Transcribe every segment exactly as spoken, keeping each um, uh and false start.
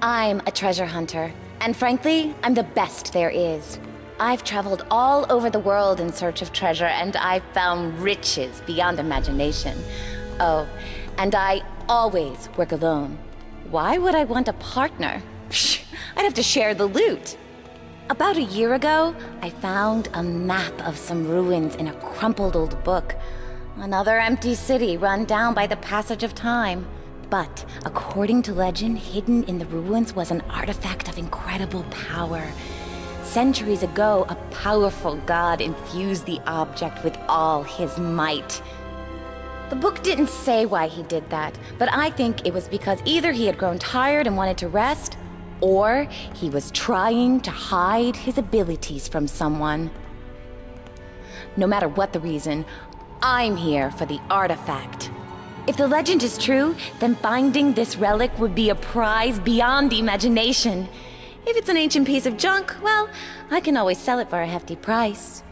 I'm a treasure hunter, and frankly, I'm the best there is. I've traveled all over the world in search of treasure, and I've found riches beyond imagination. Oh, and I always work alone. Why would I want a partner? I'd have to share the loot. About a year ago, I found a map of some ruins in a crumpled old book. Another empty city run down by the passage of time. But, according to legend, hidden in the ruins was an artifact of incredible power. Centuries ago, a powerful god infused the object with all his might. The book didn't say why he did that, but I think it was because either he had grown tired and wanted to rest, or he was trying to hide his abilities from someone. No matter what the reason, I'm here for the artifact. If the legend is true, then finding this relic would be a prize beyond imagination. If it's an ancient piece of junk, well, I can always sell it for a hefty price.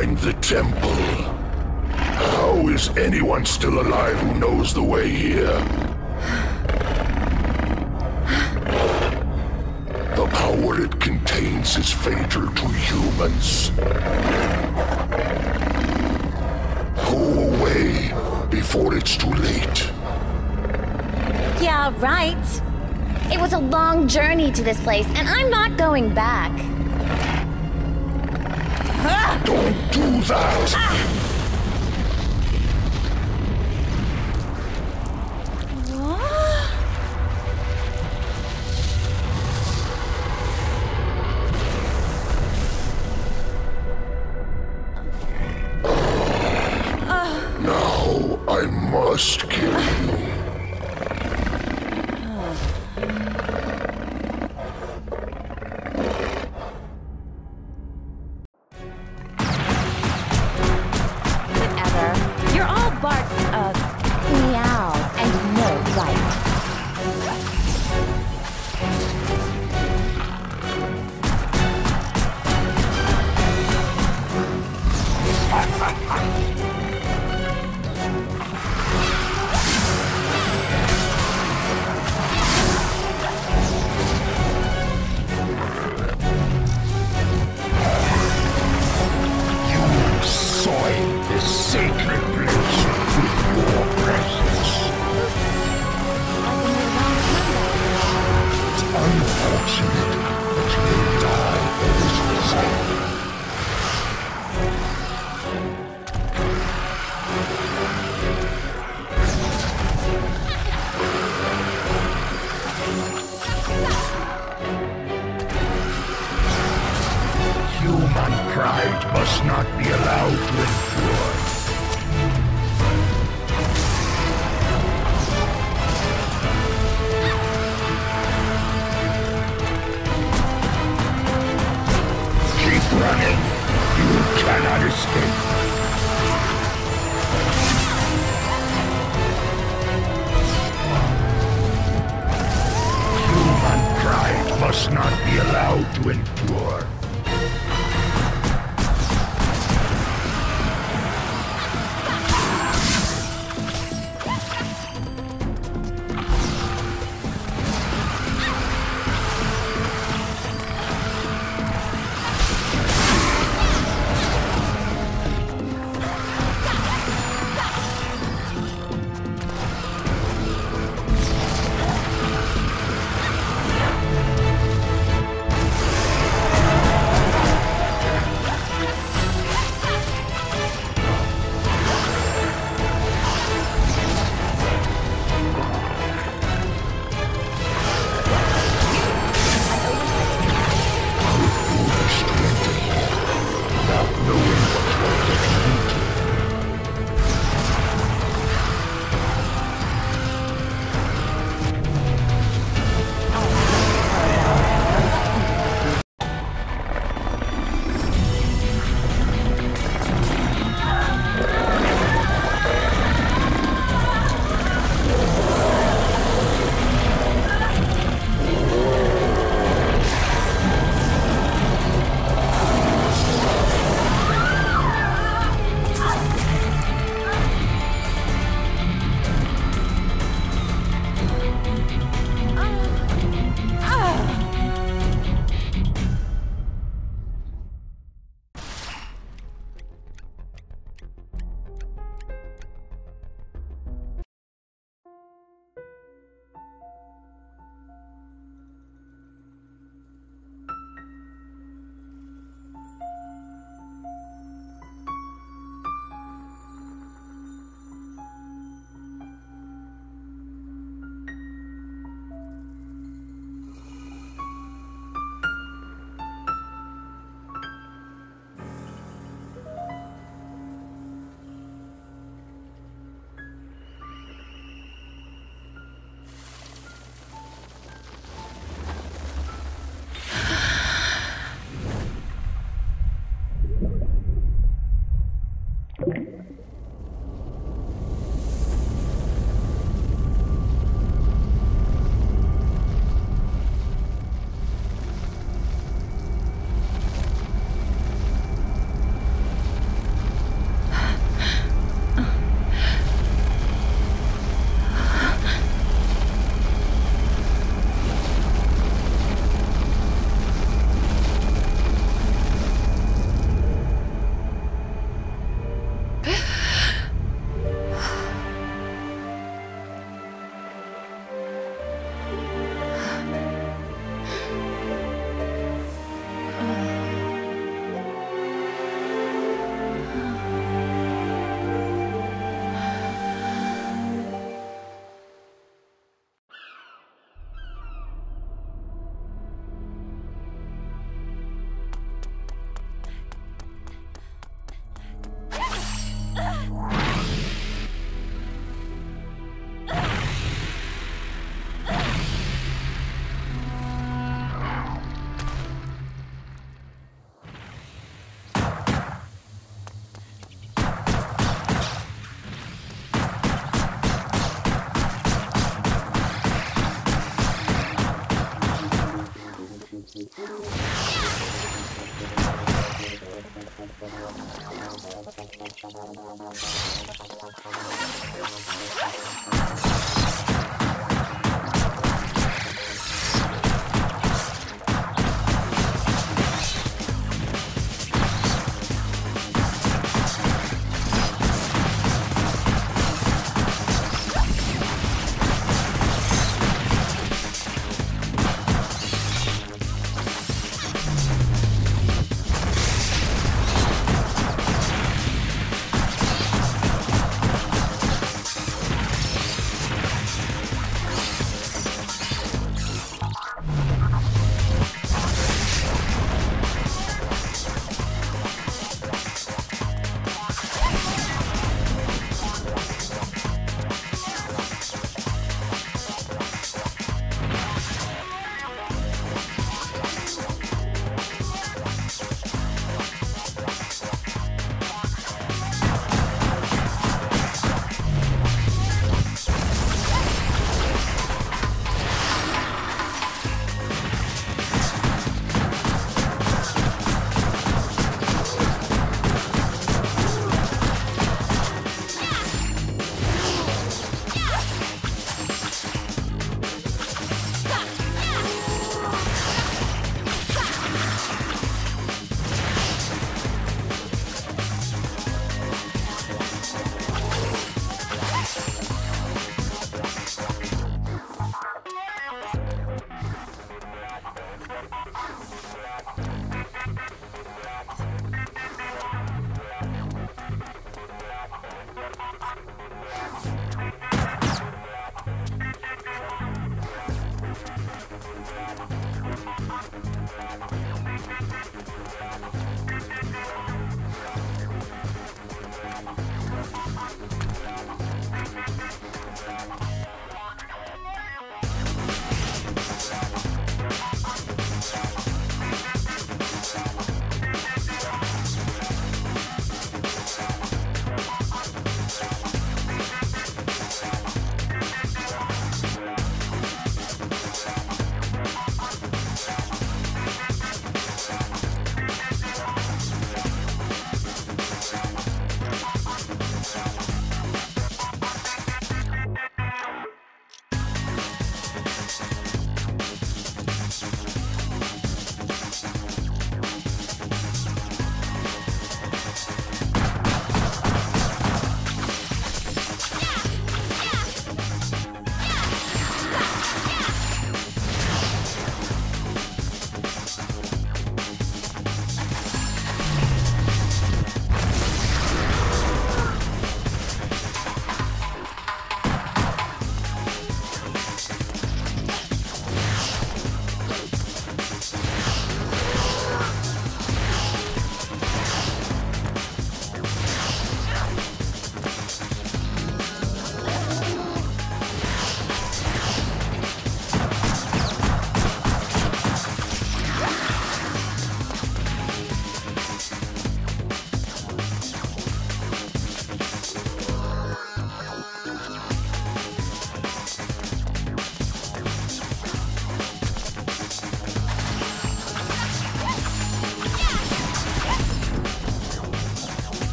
find the temple. How is anyone still alive who knows the way here? The power it contains is fatal to humans. Go away before it's too late. Yeah, right. It was a long journey to this place, and I'm not going back. Don't do that! Ah! Now I must kill you. Whatever. You're all barks of meow and no right. Sacred place with your presence. It's unfortunate that you die for this reason. Human pride must not be allowed to endure. Running, you cannot escape. Human pride must not be allowed to endure.